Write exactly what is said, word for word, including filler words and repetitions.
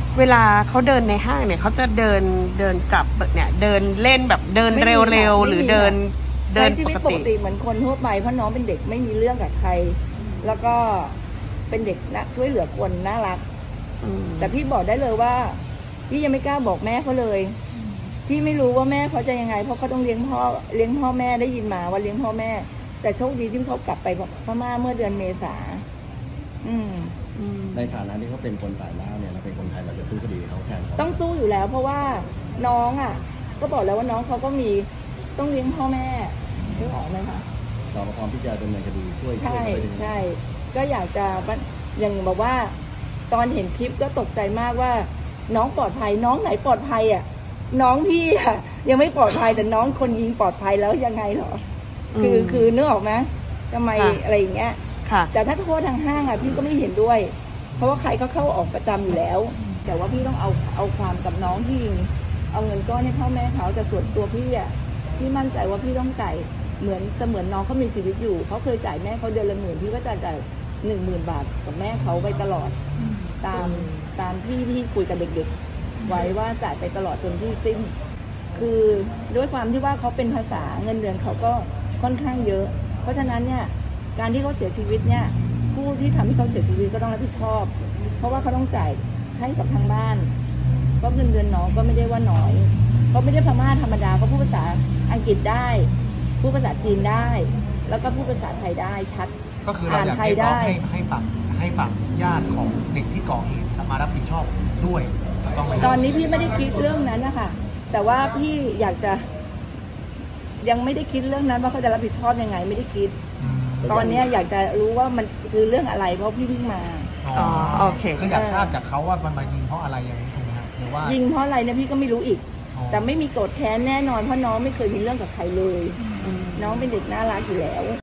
เวลาเขาเดินในห้างเนี่ยเขาจะเดินเดินกลับเนี่ยเดินเล่นแบบเดินเร็วๆหรือเดินเดินปกติปกติเหมือนคนทั่วไปเพราะน้องเป็นเด็กไม่มีเรื่องกับใครแล้วก็เป็นเด็กนะช่วยเหลือคนน่ารักแต่พี่บอกได้เลยว่าพี่ยังไม่กล้าบอกแม่เขาเลยพี่ไม่รู้ว่าแม่เขาจะยังไงเพราะเขาต้องเลี้ยงพ่อเลี้ยงพ่อแม่ได้ยินมาว่าเลี้ยงพ่อแม่แต่โชคดีที่เขากลับไปพม่าเมื่อเดือนเมษาในฐานะที่เขาเป็นคนต่างด้าวเนี่ยเราเป็นคนไทยเราจะสู้คดีเขาแทนเขาต้องสู้อยู่แล้วเพราะว่าน้องอ่ะก็บอกแล้วว่าน้องเขาก็มีต้องเลี้ยงพ่อแม่นึกออกไหมคะเราพร้อมที่จะดำเนินคดีช่วยใช่ใช่ก็อยากจะอย่างบอกว่าตอนเห็นคลิปก็ตกใจมากว่าน้องปลอดภัยน้องไหนปลอดภัยอ่ะน้องพี่อ่ะยังไม่ปลอดภัยแต่น้องคนยิงปลอดภัยแล้วยังไงเหรอคือคือนึกออกไหมทำไมอะไรอย่างเงี้ยแต่ถ้าโทษทางห้างอ่ะพี่ก็ไม่เห็นด้วยเพราะว่าใครก็เข้าออกประจำอยู่แล้วแต่ว่าพี่ต้องเอาเอาความกับน้องที่ยิงเอาเงินก้อนให้พ่อแม่เขาแต่ส่วนตัวพี่อ่ะพี่มั่นใจว่าพี่ต้องจ่ายเหมือนเสมือนน้องเขามีชีวิตอยู่เขาเคยจ่ายแม่เขาเดือนละหมื่นพี่ก็จะจ่ายหนึ่งหมื่นบาทกับแม่เขาไปตลอดตามตามที่พี่คุยกับเด็กๆไว้ว่าจ่ายไปตลอดจนที่สิ้นคือด้วยความที่ว่าเขาเป็นภาษาเงินเดือนเขาก็ค่อนข้างเยอะเพราะฉะนั้นเนี่ยการที่เขาเสียชีวิตเนี่ยผู้ที่ทำให้เขาเสียชีวิตก็ต้องรับผิดชอบเพราะว่าเขาต้องจ่ายให้กับทางบ้านเพราะเงินเดือนน้องก็ไม่ได้ว่าน้อยเขาไม่ได้พม่าธรรมดาเขาพูดภาษาอังกฤษได้พูดภาษาจีนได้แล้วก็พูดภาษาไทยได้ชัดก็คือเราอยากให้ร้องให้ให้ฝั่งให้ฝั่งญาติของเด็กที่ก่อเหตุมารับผิดชอบด้วยตอนนี้พี่ไม่ได้คิดเรื่องนั้นนะคะแต่ว่าพี่อยากจะยังไม่ได้คิดเรื่องนั้นว่าเขาจะรับผิดชอบยังไงไม่ได้คิดตอนนี้อยากจะรู้ว่ามันคือเรื่องอะไรเพราะพี่เพิ่งมาอ๋อโอเคคืออยากทราบจากเขาว่ามันมายิงเพราะอะไรอย่างนี้ถูกไหมครับหรือว่ายิงเพราะอะไรเนี่ยพี่ก็ไม่รู้อีกแต่ไม่มีโกรธแค้นแน่นอนเพราะน้องไม่เคยมีเรื่องกับใครเลยน้องเป็นเด็กน่ารักอยู่แล้ว